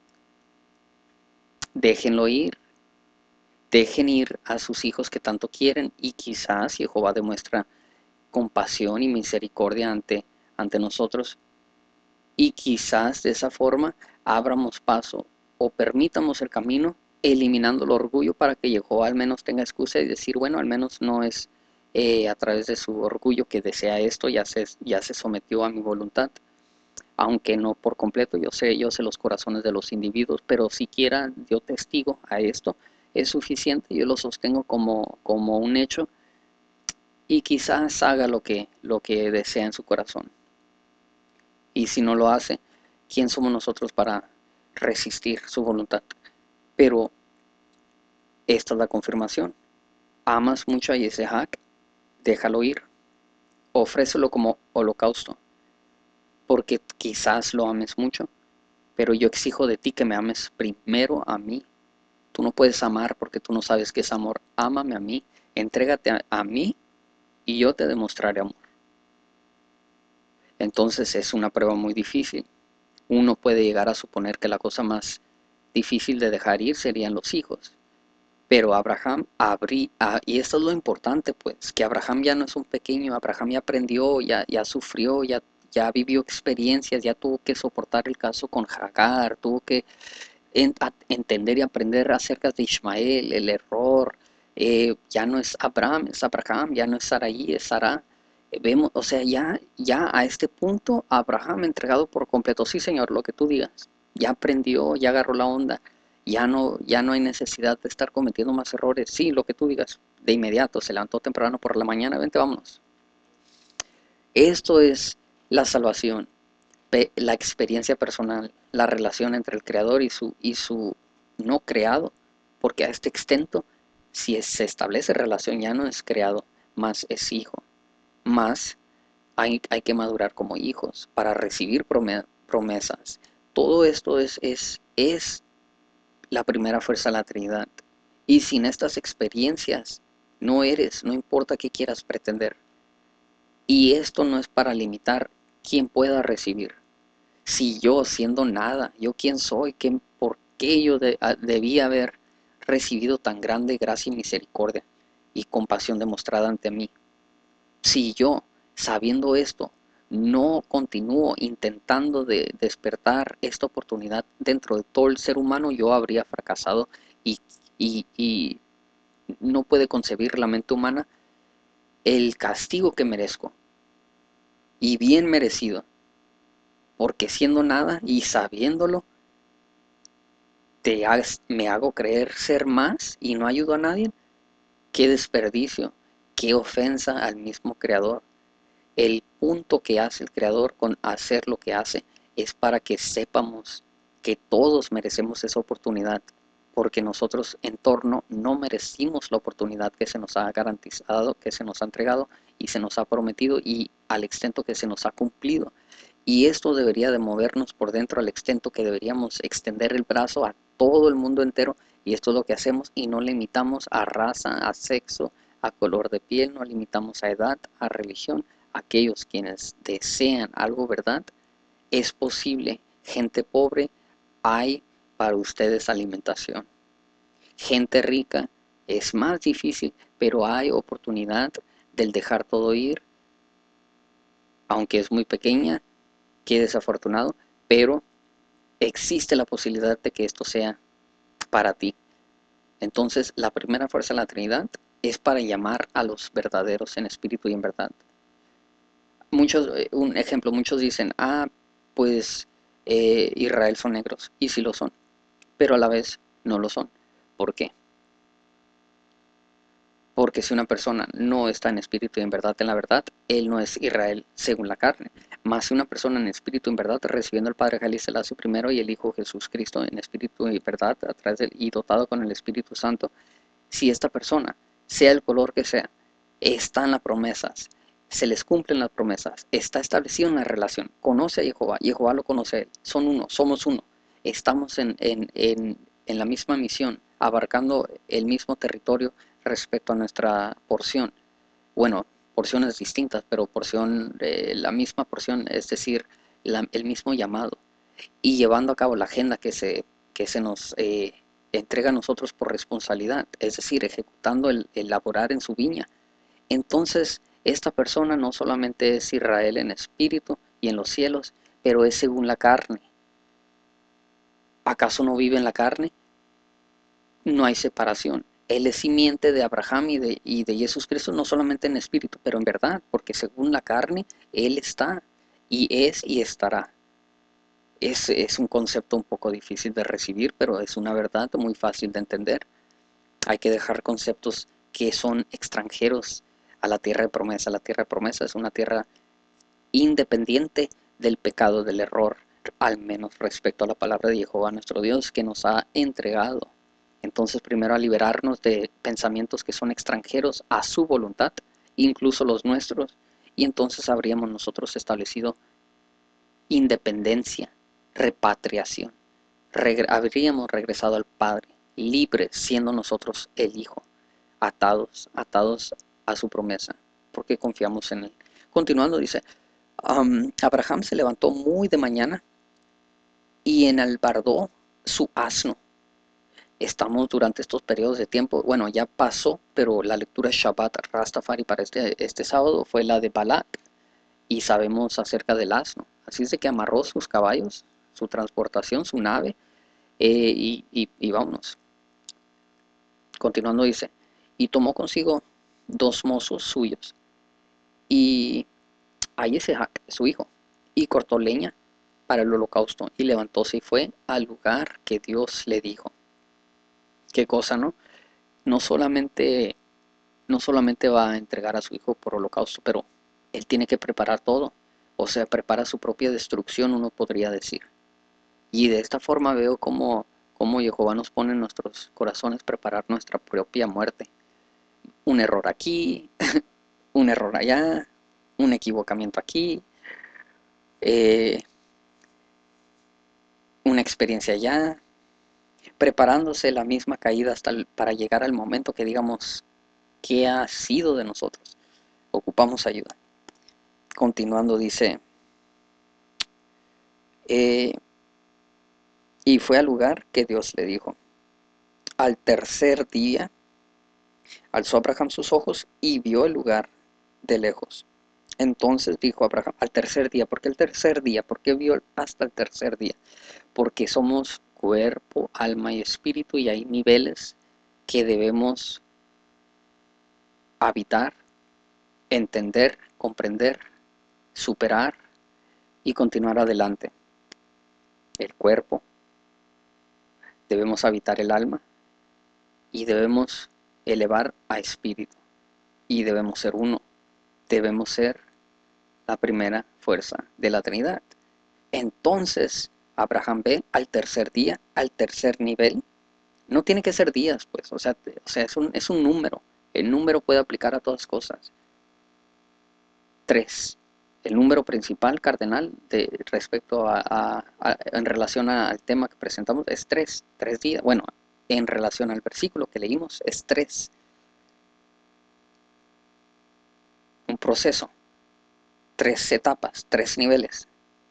Déjenlo ir, dejen ir a sus hijos que tanto quieren, y quizás Jehová demuestra compasión y misericordia ante nosotros, y quizás de esa forma abramos paso o permitamos el camino eliminando el orgullo, para que Jehová al menos tenga excusa y decir, bueno, al menos no es a través de su orgullo que desea esto, ya se sometió a mi voluntad, aunque no por completo. Yo sé los corazones de los individuos, pero siquiera dio testigo a esto, es suficiente. Yo lo sostengo como un hecho, y quizás haga lo que desea en su corazón. Y si no lo hace, ¿quién somos nosotros para resistir su voluntad? Pero esta es la confirmación. Amas mucho a Isaac, déjalo ir, ofrécelo como holocausto, porque quizás lo ames mucho, pero yo exijo de ti que me ames primero a mí. Tú no puedes amar porque tú no sabes qué es amor. Ámame a mí, entrégate a mí, y yo te demostraré amor. Entonces es una prueba muy difícil. Uno puede llegar a suponer que la cosa más difícil de dejar ir serían los hijos. Pero Abraham, y esto es lo importante, pues, que Abraham ya no es un pequeño. Abraham ya aprendió, ya sufrió, ya vivió experiencias, ya tuvo que soportar el caso con Hagar, tuvo que entender y aprender acerca de Ismael, el error. Ya no es Abraham, es Abraham, ya no es Sarai, es Sara. Vemos, o sea, ya a este punto Abraham entregado por completo, sí Señor, lo que tú digas, ya aprendió, ya agarró la onda, ya no hay necesidad de estar cometiendo más errores, sí, lo que tú digas, de inmediato, se levantó temprano por la mañana, vente, vámonos. Esto es la salvación, la experiencia personal, la relación entre el creador y su no creado, porque a este extento, si se establece relación, ya no es creado, más es hijo, más hay que madurar como hijos para recibir promesas. Todo esto es la primera fuerza de la Trinidad. Y sin estas experiencias, no eres, no importa qué quieras pretender. Y esto no es para limitar quién pueda recibir. Si yo, siendo nada, yo quién soy, por qué yo debía haber recibido tan grande gracia y misericordia y compasión demostrada ante mí. Si yo, sabiendo esto, no continúo intentando de despertar esta oportunidad dentro de todo el ser humano, yo habría fracasado y, y no puede concebir la mente humana el castigo que merezco, y bien merecido, porque siendo nada y sabiéndolo, me hago creer ser más y no ayudo a nadie. Qué desperdicio, qué ofensa al mismo Creador. El punto que hace el Creador con hacer lo que hace es para que sepamos que todos merecemos esa oportunidad, porque nosotros en torno no merecimos la oportunidad que se nos ha garantizado, que se nos ha entregado y se nos ha prometido, y al extento que se nos ha cumplido. Y esto debería de movernos por dentro al extento que deberíamos extender el brazo a todo el mundo entero, y esto es lo que hacemos, y no limitamos a raza, a sexo, a color de piel, no limitamos a edad, a religión. Aquellos quienes desean algo, ¿verdad? Es posible. Gente pobre, hay para ustedes alimentación. Gente rica, es más difícil, pero hay oportunidad del dejar todo ir, aunque es muy pequeña, qué desafortunado, pero existe la posibilidad de que esto sea para ti. Entonces, la primera fuerza de la Trinidad es para llamar a los verdaderos en espíritu y en verdad. Muchos, un ejemplo, muchos dicen, pues Israel son negros, y sí lo son, pero a la vez no lo son. ¿Por qué? Porque si una persona no está en espíritu y en verdad, en la verdad, él no es Israel según la carne. Más si una persona en espíritu y en verdad, recibiendo el Padre Jalí Selassie primero y el Hijo Jesús Cristo en espíritu y verdad, a través y dotado con el Espíritu Santo, si esta persona, sea el color que sea, está en las promesas, se les cumplen las promesas, está establecido una relación, conoce a Jehová, Jehová lo conoce a él, son uno, somos uno, estamos en la misma misión, abarcando el mismo territorio respecto a nuestra porción. Bueno, porciones distintas, pero la misma porción, es decir, el mismo llamado, y llevando a cabo la agenda que se nos entrega a nosotros por responsabilidad, es decir, ejecutando el laborar en su viña. Entonces, esta persona no solamente es Israel en espíritu y en los cielos, pero es según la carne. ¿Acaso no vive en la carne? No hay separación. Él es simiente de Abraham y de Jesús Cristo, no solamente en espíritu, pero en verdad, porque según la carne, Él está y es y estará. Es un concepto un poco difícil de recibir, pero es una verdad muy fácil de entender. Hay que dejar conceptos que son extranjeros a la tierra de promesa. La tierra de promesa es una tierra independiente del pecado, del error, al menos respecto a la palabra de Jehová nuestro Dios que nos ha entregado. Entonces, primero a liberarnos de pensamientos que son extranjeros a su voluntad, incluso los nuestros, y entonces habríamos nosotros establecido independencia, repatriación. Habríamos regresado al Padre, libres, siendo nosotros el Hijo, atados a su promesa, porque confiamos en Él. Continuando, dice, Abraham se levantó muy de mañana y enalbardó su asno. Estamos durante estos periodos de tiempo, bueno, ya pasó, pero la lectura Shabbat Rastafari para este sábado fue la de Balak, y sabemos acerca del asno. Así es de que amarró sus caballos, su transportación, su nave, y vámonos. Continuando dice, y tomó consigo 2 mozos suyos, y a Isaac, su hijo, y cortó leña para el holocausto, y levantóse y fue al lugar que Dios le dijo. Qué cosa, ¿no? No solamente, no solamente va a entregar a su hijo por holocausto, pero él tiene que preparar todo. O sea, prepara su propia destrucción, uno podría decir. Y de esta forma veo cómo Jehová nos pone en nuestros corazones preparar nuestra propia muerte. Un error aquí, un error allá, un equivocamiento aquí, eh, una experiencia allá, preparándose la misma caída para llegar al momento que digamos, ¿qué ha sido de nosotros? Ocupamos ayuda. Continuando dice, eh, y fue al lugar que Dios le dijo. Al tercer día, alzó Abraham sus ojos y vio el lugar de lejos. Entonces dijo Abraham, al tercer día, ¿por qué el tercer día? ¿Por qué vio hasta el tercer día? Porque somos cuerpo, alma y espíritu y hay niveles que debemos habitar, entender, comprender, superar y continuar adelante. El cuerpo, debemos habitar el alma y debemos elevar a espíritu y debemos ser uno, debemos ser la primera fuerza de la Trinidad. Entonces, Abraham ve al tercer día, al tercer nivel. No tiene que ser días, pues, o sea es un número. El número puede aplicar a todas cosas. 3. El número principal, cardenal, respecto en relación al tema que presentamos, es 3. 3 días. Bueno, en relación al versículo que leímos, es 3. Un proceso. 3 etapas, 3 niveles.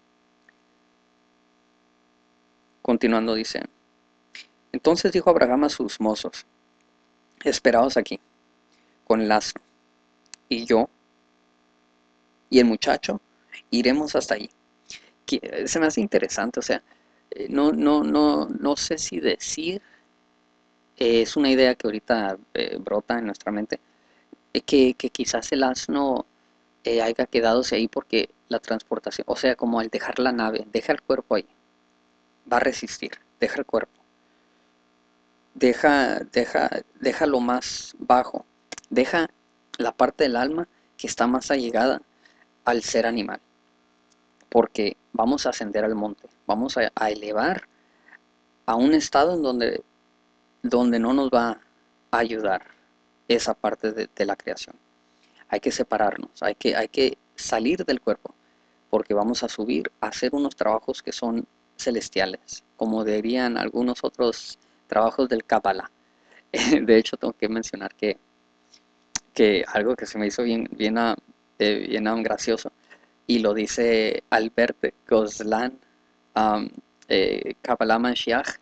Continuando dice, entonces dijo Abraham a sus mozos, esperaos aquí, con el asno, y yo y el muchacho iremos hasta allí. Se me hace interesante, o sea, no sé si decir, es una idea que ahorita brota en nuestra mente, que quizás el asno haya quedándose ahí porque la transportación, o sea, como al dejar la nave, deja el cuerpo ahí, va a resistir, deja el cuerpo, deja lo más bajo, deja la parte del alma que está más allegada al ser animal, porque vamos a ascender al monte, vamos a elevar a un estado en donde no nos va a ayudar esa parte de la creación. Hay que separarnos, hay que salir del cuerpo, porque vamos a subir a hacer unos trabajos que son celestiales, como dirían algunos otros trabajos del Kabbalah. De hecho, tengo que mencionar que algo que se me hizo bien gracioso, y lo dice Albert Goslan, um, Kabbalah Mashiach,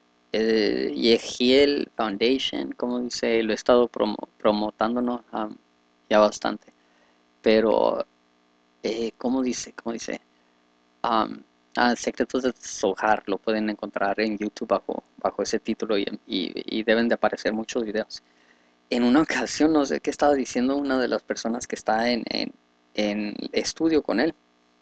Yehiel Foundation, como dice, lo he estado promotándonos ya bastante, pero ¿cómo dice? Um, Secretos de Zohar, lo pueden encontrar en YouTube bajo ese título y deben de aparecer muchos videos. En una ocasión, no sé qué estaba diciendo una de las personas que está en estudio con él,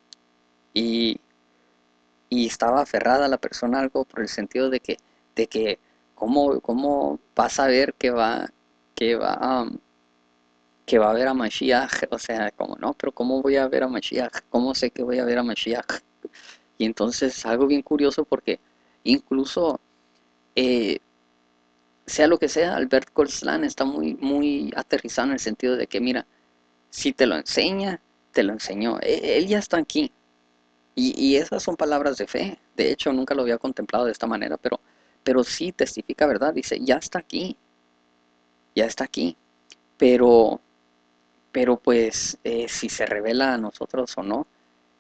y, y estaba aferrada a la persona algo por el sentido de que cómo vas a ver que va, que va a ver a Mashiach, o sea, como no, pero ¿cómo voy a ver a Mashiach? ¿Cómo sé que voy a ver a Mashiach? Y entonces algo bien curioso porque incluso, eh, sea lo que sea, Albert Kolslan está muy aterrizado en el sentido de que, mira, si te lo enseña, te lo enseñó. Él ya está aquí. Y esas son palabras de fe. De hecho, nunca lo había contemplado de esta manera, pero sí testifica verdad. Dice, ya está aquí, ya está aquí. Pero, pero pues, si se revela a nosotros o no,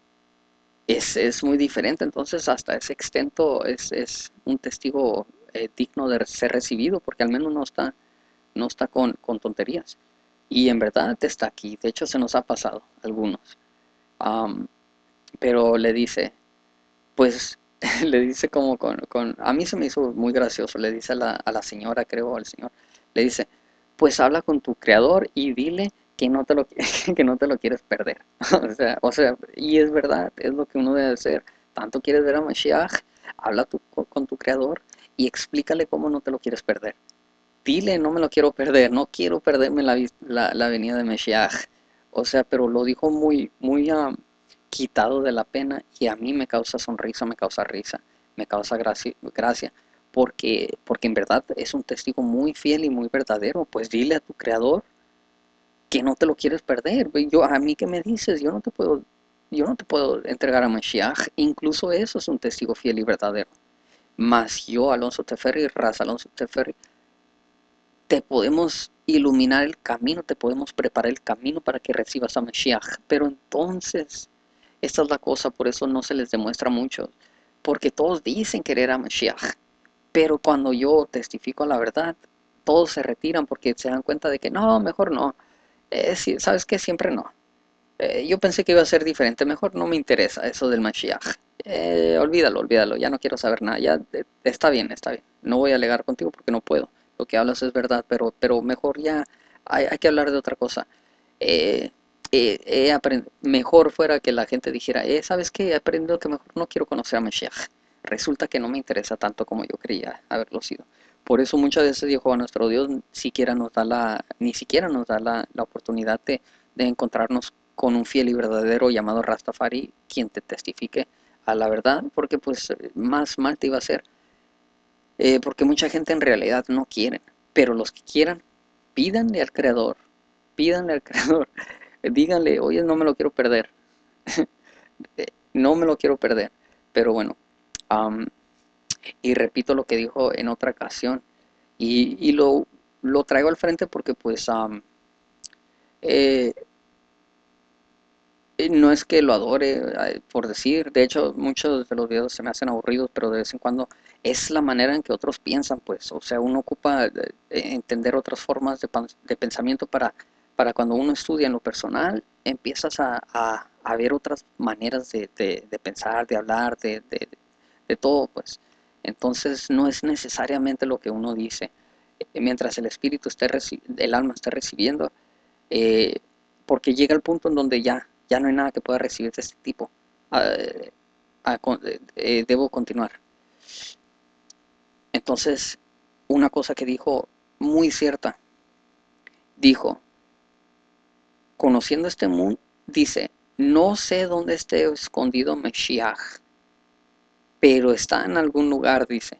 es muy diferente. Entonces, hasta ese extento es un testigo digno de ser recibido, porque al menos no está con tonterías. Y en verdad está aquí. De hecho, se nos ha pasado algunos. Am, pero le dice, pues, le dice como a mí se me hizo muy gracioso, le dice a la señora, creo, al señor, le dice, pues habla con tu creador y dile que no te lo, que no te lo quieres perder. O sea, y es verdad, es lo que uno debe hacer. Tanto quieres ver a Mashiach, habla con tu creador y explícale cómo no te lo quieres perder. Dile, no me lo quiero perder, no quiero perderme la venida de Mashiach. O sea, pero lo dijo muy quitado de la pena y a mí me causa sonrisa, me causa risa, me causa gracia, porque en verdad es un testigo muy fiel y muy verdadero. Pues dile a tu creador que no te lo quieres perder. A mí qué me dices, yo no te puedo entregar a Mashiach. Incluso eso es un testigo fiel y verdadero. Mas yo, Alonso Teferri, Raz Alonso Teferri, te podemos iluminar el camino, te podemos preparar el camino para que recibas a Mashiach. Pero entonces, esta es la cosa, por eso no se les demuestra mucho, porque todos dicen querer a Mashiach, pero cuando yo testifico la verdad, todos se retiran porque se dan cuenta de que no, mejor no. Sí, ¿sabes qué? Siempre no. Yo pensé que iba a ser diferente, mejor no me interesa eso del Mashiach. Olvídalo, olvídalo, ya no quiero saber nada, ya está bien, está bien. No voy a alegar contigo porque no puedo. Lo que hablas es verdad, pero mejor ya hay que hablar de otra cosa. Eh, mejor fuera que la gente dijera, ¿sabes qué? He aprendido que mejor no quiero conocer a Mashiach. Resulta que no me interesa tanto como yo creía haberlo sido. Por eso muchas veces Jehová nuestro Dios ni siquiera nos da la oportunidad de encontrarnos con un fiel y verdadero llamado Rastafari, quien te testifique a la verdad, porque pues más mal te iba a hacer. Porque mucha gente en realidad no quiere, pero los que quieran, pídanle al Creador, díganle, oye, no me lo quiero perder, no me lo quiero perder. Pero bueno, um, y repito lo que dijo en otra ocasión, y lo traigo al frente porque pues eh, no es que lo adore, por decir, de hecho muchos de los videos se me hacen aburridos, pero de vez en cuando es la manera en que otros piensan, pues, o sea, uno ocupa entender otras formas de pensamiento para cuando uno estudia en lo personal, empiezas a ver otras maneras de pensar, de hablar, de todo, pues. Entonces no es necesariamente lo que uno dice. Mientras el espíritu el alma esté recibiendo, eh, porque llega el punto en donde ya no hay nada que pueda recibir de este tipo. Ah, debo continuar. Entonces, una cosa que dijo muy cierta, dijo, conociendo este mundo, dice, no sé dónde esté escondido Mashiach, pero está en algún lugar, dice.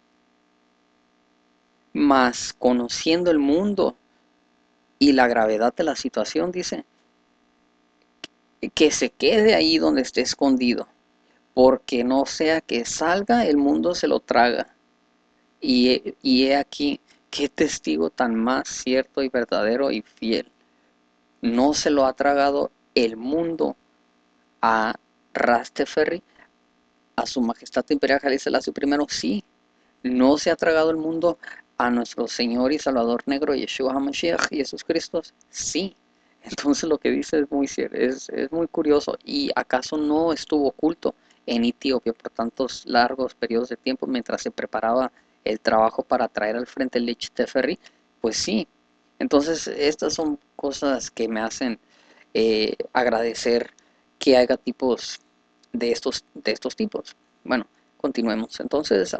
Mas conociendo el mundo y la gravedad de la situación, dice, que se quede ahí donde esté escondido, porque no sea que salga, el mundo se lo traga. Y he aquí, qué testigo tan más cierto y verdadero y fiel. No se lo ha tragado el mundo a Rasteferri, a su majestad imperial Haile Selassie I, sí. No se ha tragado el mundo a nuestro Señor y Salvador negro Yeshua HaMashiach, Jesús Cristo, sí. Entonces lo que dice es muy cierto, es muy curioso. ¿Y acaso no estuvo oculto en Etiopía por tantos largos periodos de tiempo mientras se preparaba el trabajo para traer al frente el Lich Teferi? Pues sí. Entonces estas son cosas que me hacen agradecer que haya tipos de estos tipos. Bueno, continuemos. Entonces,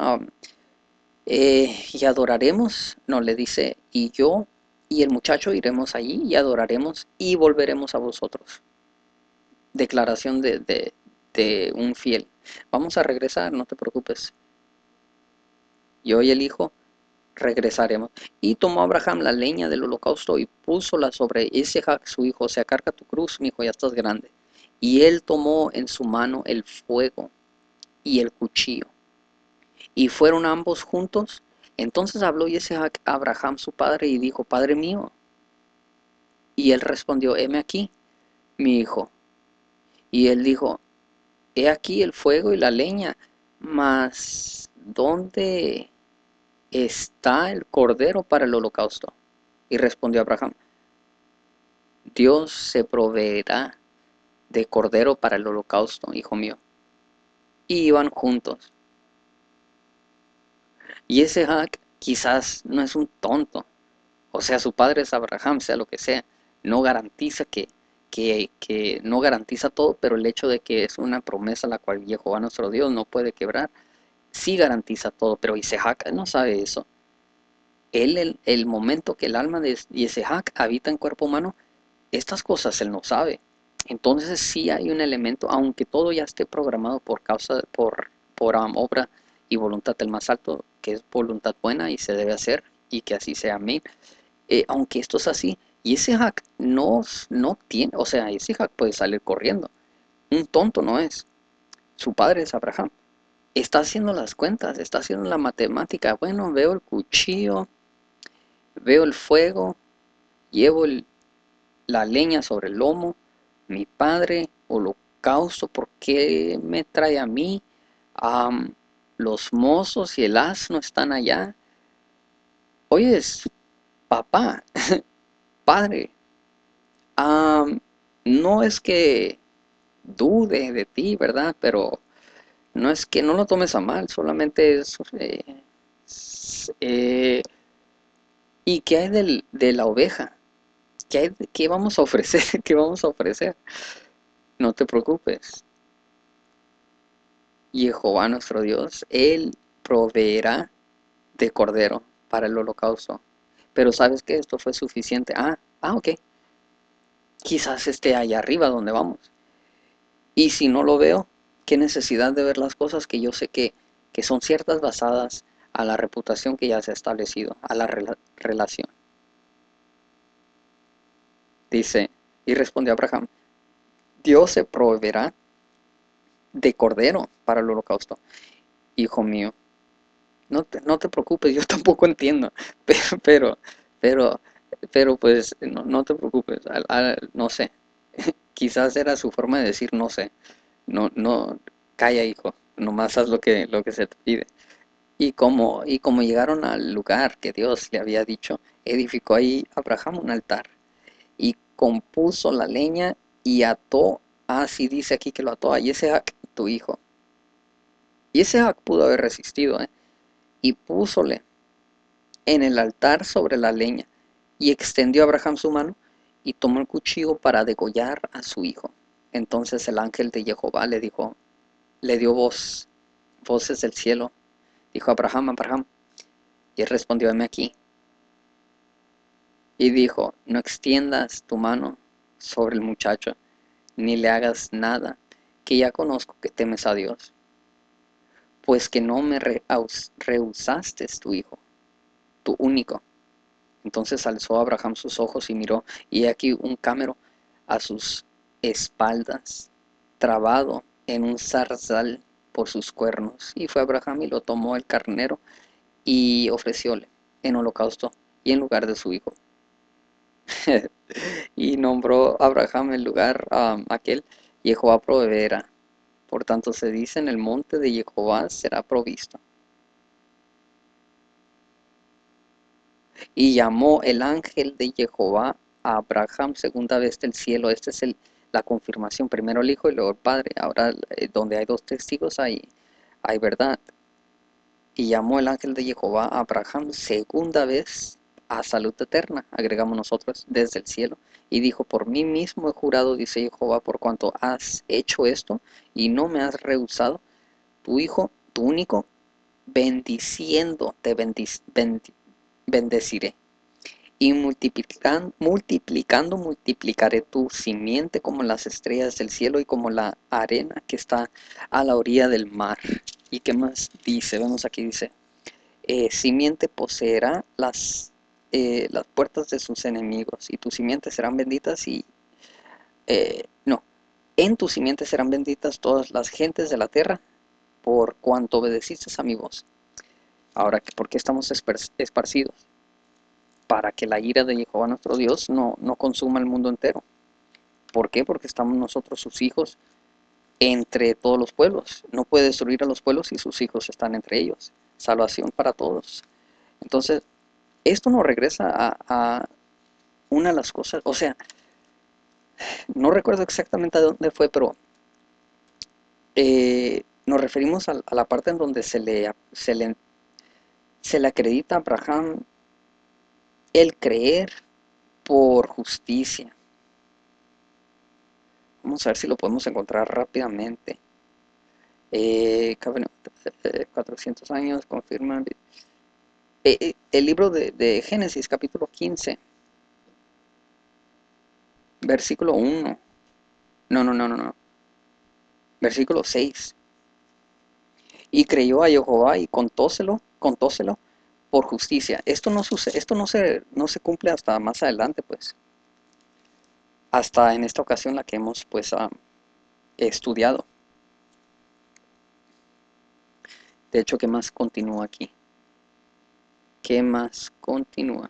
y adoraremos, no le dice, y yo y el muchacho iremos allí y adoraremos y volveremos a vosotros. Declaración de un fiel. Vamos a regresar, no te preocupes. Yo y el hijo regresaremos. Y tomó Abraham la leña del holocausto y púsola sobre Isaac su hijo. O sea, carga tu cruz, mi hijo, ya estás grande. Y él tomó en su mano el fuego y el cuchillo. Y fueron ambos juntos. Entonces habló Isaac a Abraham su padre y dijo, Padre mío. Y él respondió, heme aquí, mi hijo. Y él dijo, he aquí el fuego y la leña, mas ¿dónde está el cordero para el holocausto? Y respondió Abraham, Dios se proveerá de cordero para el holocausto, hijo mío. Y iban juntos. Y ese Isaac quizás no es un tonto. O sea, su padre es Abraham, sea lo que sea. No garantiza que no garantiza todo, pero el hecho de que es una promesa la cual Jehová nuestro Dios no puede quebrar, sí garantiza todo. Pero Isaac no sabe eso. Él, el momento que el alma de Isaac habita en cuerpo humano, estas cosas él no sabe. Entonces sí hay un elemento, aunque todo ya esté programado por obra y voluntad del más alto, que es voluntad buena y se debe hacer, y que así sea, amén. Aunque esto es así, y ese hack no tiene, o sea, ese hack puede salir corriendo. Un tonto no es. Su padre es Abraham. está haciendo las cuentas, está haciendo la matemática. Bueno, veo el cuchillo, veo el fuego, llevo la leña sobre el lomo, mi padre, holocausto, ¿por qué me trae a mí? Am, los mozos y el asno están allá. Oyes, papá, padre, am, no es que dude de ti, ¿verdad? Pero no es que no lo tomes a mal, solamente es... ¿y qué hay de la oveja? ¿Qué vamos a ofrecer? ¿Qué vamos a ofrecer? No te preocupes. Jehová nuestro Dios, Él proveerá de cordero para el holocausto. Pero sabes que esto fue suficiente. Ok. Quizás esté allá arriba donde vamos. Y si no lo veo, qué necesidad de ver las cosas que yo sé que son ciertas basadas a la reputación que ya se ha establecido, a la relación. Dice, y respondió Abraham, Dios se proveerá de cordero para el holocausto. Hijo mío, no te preocupes, yo tampoco entiendo, pero, pero, pero, pero pues no te preocupes, no sé, quizás era su forma de decir no sé, no, calla hijo, nomás haz lo que se te pide. Y como llegaron al lugar que Dios le había dicho, edificó ahí Abraham un altar y compuso la leña y ató, así dice aquí que lo ató a Isaac, tu hijo. Y Isaac pudo haber resistido, y púsole en el altar sobre la leña, y extendió Abraham su mano, y tomó el cuchillo para degollar a su hijo. Entonces el ángel de Jehová le dio voces del cielo, dijo Abraham, Abraham, y él respondió, heme aquí, y dijo, no extiendas tu mano sobre el muchacho, ni le hagas nada, que ya conozco que temes a Dios, pues que no me rehusaste tu hijo, tu único. Entonces alzó Abraham sus ojos y miró, y he aquí un cámero a sus espaldas, trabado en un zarzal por sus cuernos. Y fue Abraham y lo tomó el carnero y ofrecióle en holocausto y en lugar de su hijo. Y nombró Abraham el lugar aquel, Jehová proveerá. Por tanto se dice, en el monte de Jehová será provisto. Y llamó el ángel de Jehová a Abraham segunda vez del cielo. Esta es la confirmación. Primero el Hijo y luego el Padre. Ahora, donde hay dos testigos, hay verdad. Y llamó el ángel de Jehová a Abraham segunda vez a salud eterna, agregamos nosotros, desde el cielo. Y dijo, por mí mismo he jurado, dice Jehová, por cuanto has hecho esto y no me has rehusado, tu hijo, tu único, bendiciendo te bendeciré. Y multiplicaré tu simiente como las estrellas del cielo y como la arena que está a la orilla del mar. ¿Y qué más dice? Vemos aquí, dice, simiente poseerá las puertas de sus enemigos, y tus simientes serán benditas no, en tu simiente serán benditas todas las gentes de la tierra, por cuanto obedeciste a mi voz. Ahora, ¿por qué estamos esparcidos? Para que la ira de Jehová nuestro Dios no consuma el mundo entero. ¿Por qué? Porque estamos nosotros, sus hijos, entre todos los pueblos. No puede destruir a los pueblos si sus hijos están entre ellos. Salvación para todos. Entonces, esto nos regresa a una de las cosas, o sea, no recuerdo exactamente a dónde fue, pero nos referimos a la parte en donde se le acredita a Abraham el creer por justicia. Vamos a ver si lo podemos encontrar rápidamente. 400 años, confirman. El libro de Génesis, capítulo 15, versículo 1. No. Versículo 6. Y creyó a Jehová y contóselo por justicia. Esto no sucede, esto no se cumple hasta más adelante, pues. Hasta en esta ocasión la que hemos, pues, estudiado. De hecho, ¿qué más continúa aquí? ¿Qué más continúa?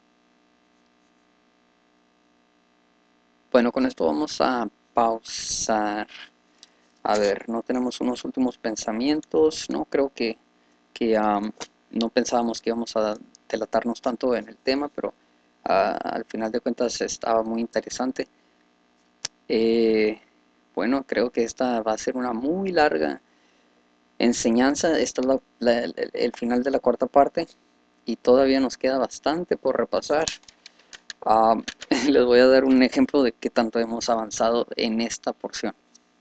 Bueno, con esto vamos a pausar. A ver, no tenemos unos últimos pensamientos. No creo que no pensábamos que íbamos a delatarnos tanto en el tema, pero al final de cuentas estaba muy interesante. Eh, bueno, creo que esta va a ser una muy larga enseñanza. Esta es el final de la cuarta parte y todavía nos queda bastante por repasar. Ah, les voy a dar un ejemplo de qué tanto hemos avanzado en esta porción.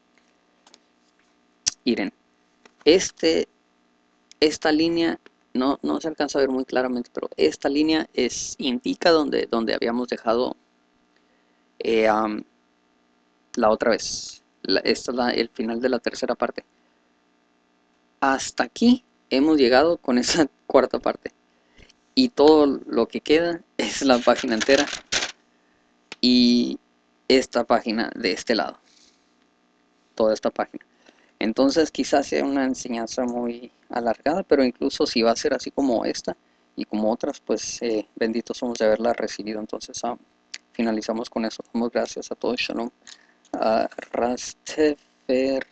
Miren, este, esta línea no se alcanza a ver muy claramente, pero esta línea indica donde habíamos dejado eh, um, la otra vez. Esta es el final de la tercera parte. Hasta aquí hemos llegado con esa cuarta parte. Y todo lo que queda es la página entera y esta página de este lado. Toda esta página. Entonces quizás sea una enseñanza muy alargada, pero incluso si va a ser así como esta y como otras, pues benditos somos de haberla recibido. Entonces finalizamos con eso. Damos gracias a todos. Shalom. Rastefer.